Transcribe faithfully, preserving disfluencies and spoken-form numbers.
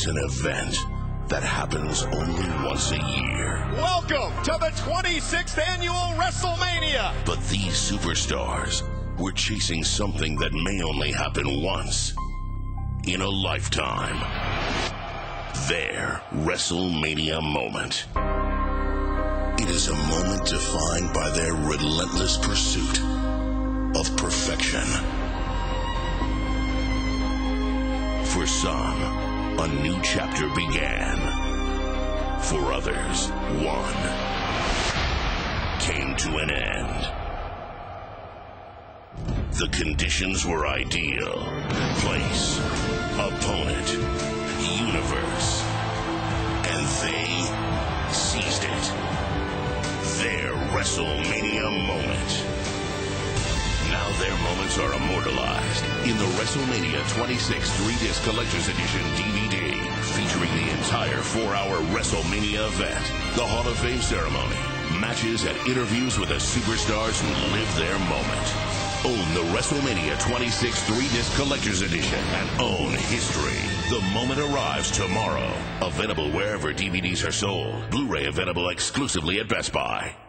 is an event that happens only once a year. Welcome to the twenty-sixth Annual WrestleMania! But these superstars were chasing something that may only happen once in a lifetime. Their WrestleMania moment. It is a moment defined by their relentless pursuit of perfection. For some, a new chapter began. For others, one came to an end. The conditions were ideal. Place, opponent, universe. And they seized it. Their WrestleMania moment. Now their moments are immortalized in the WrestleMania twenty-six three-disc Collector's Edition D V D, featuring the entire four-hour WrestleMania event, the Hall of Fame ceremony, matches and interviews with the superstars who lived their moment. Own the WrestleMania twenty-six three-disc Collector's Edition and own history. The moment arrives tomorrow. Available wherever D V Ds are sold. Blu-ray available exclusively at Best Buy.